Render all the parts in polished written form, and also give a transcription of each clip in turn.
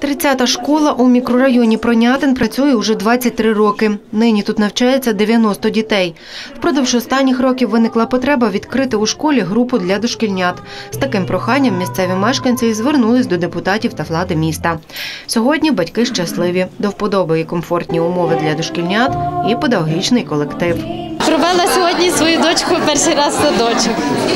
30-та школа у мікрорайоні Пронятин працює уже 23 роки. Нині тут навчається 90 дітей. Впродовж останніх років виникла потреба відкрити у школі групу для дошкільнят. З таким проханням місцеві мешканці звернулись до депутатів та влади міста. Сьогодні батьки щасливі. До вподоби і комфортні умови для дошкільнят, і педагогічний колектив. Провела сьогодні свою дочку перший раз в садочок.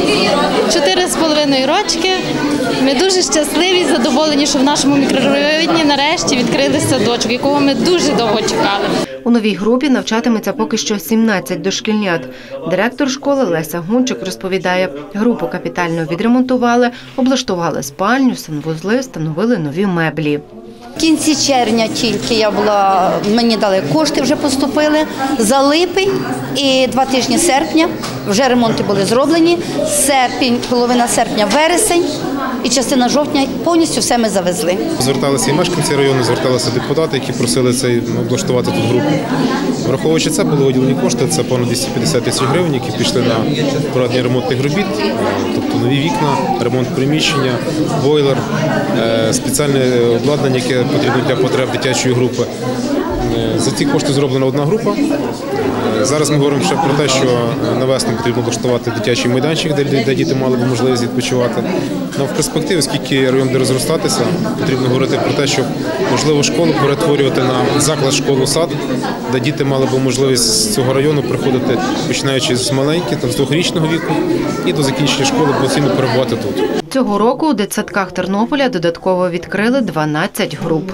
4,5 рочки. Ми дуже щасливі і задоволені, що в нашому мікрорайоні нарешті відкрили садочок, якого ми дуже довго чекали. У новій групі навчатиметься поки що 17 дошкільнят. Директор школи Леся Гунчик розповідає, групу капітально відремонтували, облаштували спальню, санвузли, встановили нові меблі. В кінці червня тільки мені дали кошти, вже поступили, за липень і 2 тижні серпня вже ремонти були зроблені, серпень, половина серпня, вересень і частина жовтня, повністю все ми завезли. Зверталися і мешканці району, зверталися депутати, які просили облаштувати тут групу. Враховуючи це, були виділені кошти, це понад 250 тисяч гривень, які пішли на проведення ремонтних робіт, тобто нові вікна, ремонт приміщення, бойлер, спеціальне обладнання, яке потрібно для потреб дитячої групи. За ці кошти зроблена одна група. Зараз ми говоримо ще про те, що на весну потрібно облаштувати дитячий майданчик, де діти мали б можливість відпочивати. В перспективі, оскільки район буде розростатися, потрібно говорити про те, щоб можливо школу перетворювати на заклад школу-сад, де діти мали б можливість з цього району приходити, починаючи з маленьких, з 2-річного віку, і до закінчення школи постійно перебувати тут. Цього року у дитсадках Тернополя додатково відкрили 12 груп.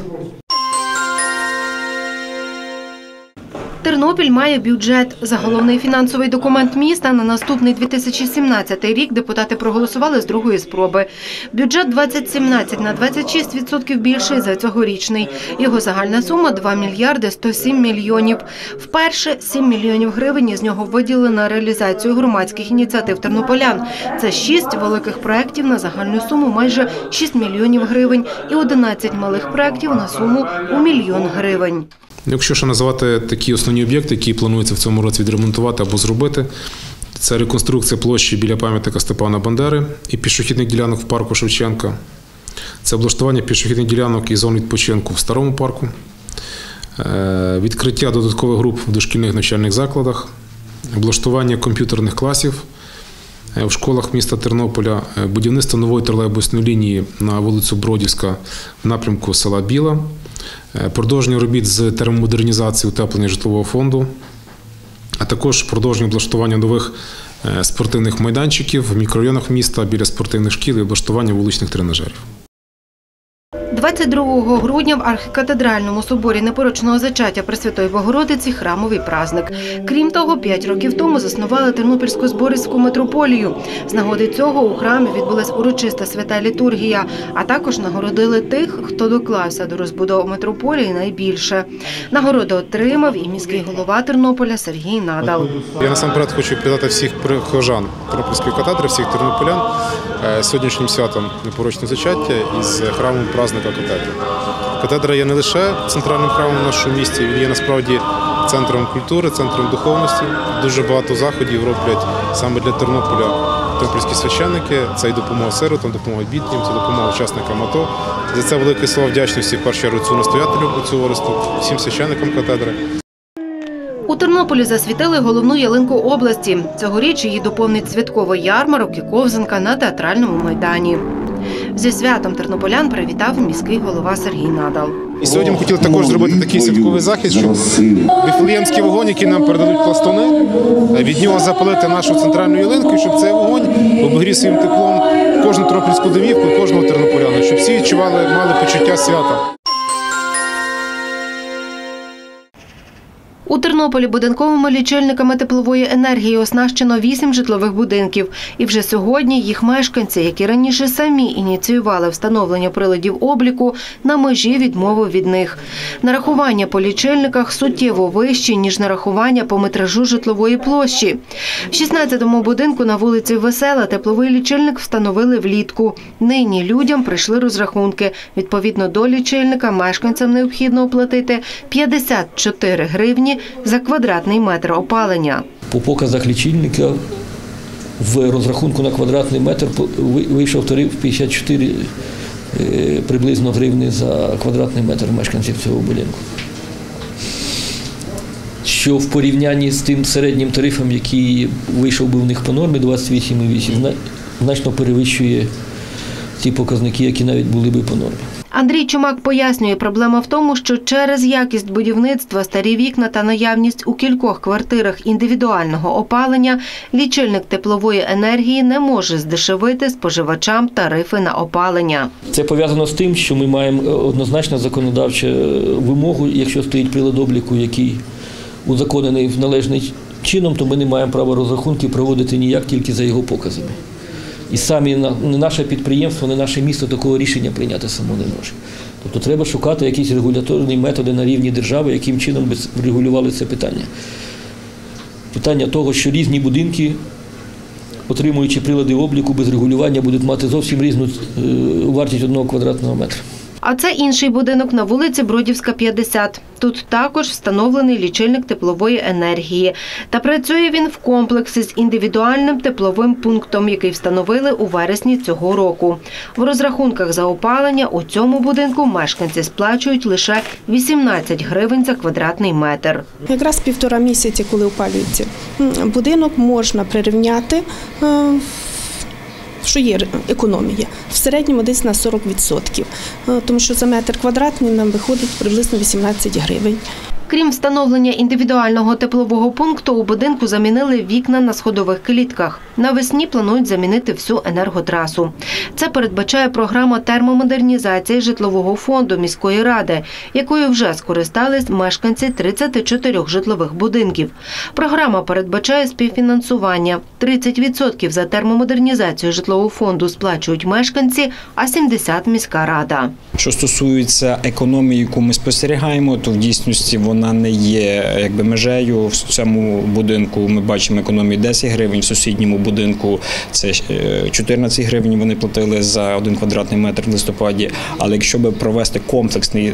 Тернопіль має бюджет. За головний фінансовий документ міста на наступний 2017 рік депутати проголосували з другої спроби. Бюджет 2017 на 26% більший за цьогорічний. Його загальна сума – 2 мільярди 107 мільйонів. Вперше 7 мільйонів гривень із нього виділили на реалізацію громадських ініціатив тернополян. Це 6 великих проєктів на загальну суму майже 6 мільйонів гривень і 11 малих проєктів на суму у 1 мільйон гривень. Якщо ще називати такі основні об'єкти, які планується в цьому році відремонтувати або зробити, це реконструкція площі біля пам'ятника Степана Бандери і пішохідних ділянок в парку Шевченка, це облаштування пішохідних ділянок і зон відпочинку в Старому парку, відкриття додаткових груп в дошкільних навчальних закладах, облаштування комп'ютерних класів в школах міста Тернополя, будівництво нової тролейбусної лінії на вулицю Бродівська в напрямку села Біла, продовження робіт з термомодернізації утеплення житлового фонду, а також продовження облаштування нових спортивних майданчиків в мікрорайонах міста біля спортивних шкіл і облаштування вуличних тренажерів. 22 грудня в архікатедральному соборі Непорочного зачаття Пресвятої Богородиці храмовий праздник. Крім того, 5 років тому заснували Тернопільську зборівську митрополію. З нагоди цього у храмі відбулась урочиста свята літургія, а також нагородили тих, хто доклався до розбудови митрополії найбільше. Нагороду отримав і міський голова Тернополя Сергій Надал. Я насамперед хочу привітати всіх прихожан Тернопільської катедри, всіх тернополян сьогоднішнім святом Непорочного зачаття із храмом праздника катедри. Катедра є не лише центральним храмом в нашому місті, він є насправді центром культури, центром духовності. Дуже багато заходів роблять саме для Тернополя тернопільські священники. Це і допомога сиротам, допомога бідним, це допомога учасникам АТО. За це велике слова вдячності в першу чергу цю настоятелю цього оресту, всім священникам катедри. У Тернополі засвітили головну ялинку області. Цьогоріч її доповнить святковий ярмарок і ковзанка на театральному майдані. Зі святом тернополян привітав міський голова Сергій Надал. І сьогодні ми хотіли також зробити такий святковий захід, щоб вифлеємський вогонь, який нам передадуть пластуни, від нього запалити нашу центральну ялинку, і щоб цей вогонь обігрів своїм теплом кожну тернопільську домівку, кожного тернополяна, щоб всі відчували, мали почуття свята. У Тернополі будинковими лічильниками теплової енергії оснащено 8 житлових будинків. І вже сьогодні їх мешканці, які раніше самі ініціювали встановлення приладів обліку, на межі відмови від них. Нарахування по лічильниках суттєво вищі, ніж нарахування по метражу житлової площі. В 16-му будинку на вулиці Весела тепловий лічильник встановили влітку. Нині людям прийшли розрахунки. Відповідно до лічильника мешканцям необхідно оплатити 54 гривні за квадратний метр опалення. По показах лічильника в розрахунку на квадратний метр вийшов тариф 54 приблизно гривни за квадратний метр мешканців цього будинку. Що в порівнянні з тим середнім тарифом, який вийшов би в них по нормі 28,8, значно перевищує ті показники, які навіть були би по нормі. Андрій Чумак пояснює, проблема в тому, що через якість будівництва, старі вікна та наявність у кількох квартирах індивідуального опалення лічильник теплової енергії не може здешевити споживачам тарифи на опалення. Це пов'язано з тим, що ми маємо однозначно законодавчу вимогу, якщо стоїть прилад обліку, який узаконений належним чином, то ми не маємо права розрахунки проводити ніяк, тільки за його показами. І самі не наше підприємство, не наше місто такого рішення прийняти само не може. Тобто треба шукати якісь регуляторні методи на рівні держави, яким чином би регулювали це питання. Питання того, що різні будинки, отримуючи прилади обліку без регулювання, будуть мати зовсім різну вартість 1 квадратного метра. А це інший будинок на вулиці Бродівська, 50. Тут також встановлений лічильник теплової енергії. Та працює він в комплексі з індивідуальним тепловим пунктом, який встановили у вересні цього року. В розрахунках за опалення у цьому будинку мешканці сплачують лише 18 гривень за квадратний метр. Якраз 1,5 місяці, коли опалюється будинок, можна прирівняти, що є економія. В середньому десь на 40%, тому що за метр квадратний нам виходить приблизно 18 гривень. Крім встановлення індивідуального теплового пункту, у будинку замінили вікна на сходових клітках. Навесні планують замінити всю енерготрасу. Це передбачає програма термомодернізації житлового фонду міської ради, якою вже скористались мешканці 34 житлових будинків. Програма передбачає співфінансування. 30% за термомодернізацію житлового фонду сплачують мешканці, а 70% – міська рада. Що стосується економії, яку ми спостерігаємо, то в дійсності вона не є межею. В цьому будинку ми бачимо економію 10 гривень, в сусідньому будинку це 14 гривень вони платили за 1 квадратний метр в листопаді. Але якщо би провести комплексний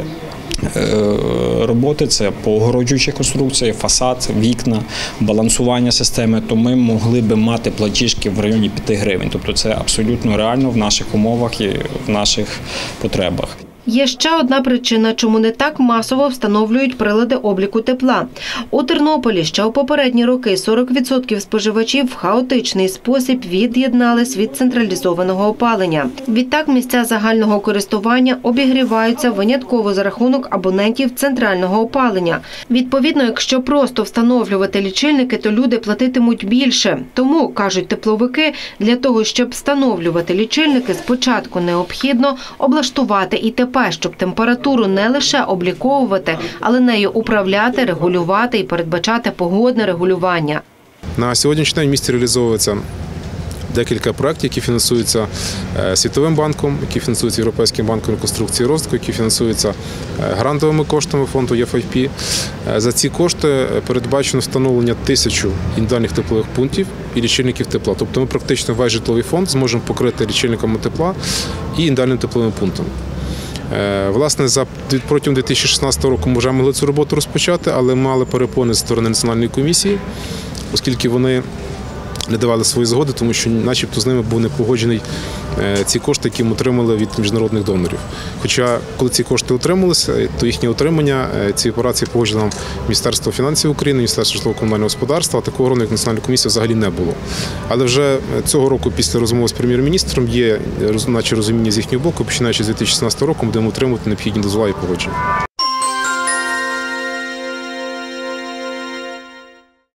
роботи, це огороджуюча конструкція, фасад, вікна, балансування системи, то ми могли би мати платіжки в районі 5 гривень. Тобто це абсолютно реально в наших умовах і в наших потребах. Є ще одна причина, чому не так масово встановлюють прилади обліку тепла. У Тернополі ще у попередні роки 40% споживачів в хаотичний спосіб від'єднались від централізованого опалення. Відтак місця загального користування обігріваються винятково за рахунок абонентів центрального опалення. Відповідно, якщо просто встановлювати лічильники, то люди платитимуть більше. Тому, кажуть тепловики, для того, щоб встановлювати лічильники, спочатку необхідно облаштувати ІТП, щоб температуру не лише обліковувати, але нею управляти, регулювати і передбачати погодне регулювання. На сьогоднішній день в місті реалізовується декілька проєктів, які фінансуються Світовим банком, які фінансуються Європейським банком реконструкції і розвитку, які фінансуються грантовими коштами фонду EFIP. За ці кошти передбачено встановлення 1000 індивідуальних теплових пунктів і лічильників тепла. Тобто ми практично весь житловий фонд зможемо покрити лічильниками тепла і індивідуальним тепловим пунктом. Власне, протягом 2016 року ми вже могли цю роботу розпочати, але мали перепони з сторони Національної комісії, оскільки вони не давали свої згоди, тому що начебто з ними був не погоджений ці кошти, які ми отримали від міжнародних донорів. Хоча, коли ці кошти отрималися, то їхнє отримання, ці операції погоджено нам Міністерство фінансів України, Міністерство житлово-комунального господарства, а такого роду, як Національна комісія, взагалі не було. Але вже цього року, після розмови з прем'єр-міністром, є наче розуміння з їхнього боку, починаючи з 2016 року, будемо отримувати необхідні дозволи і погодження.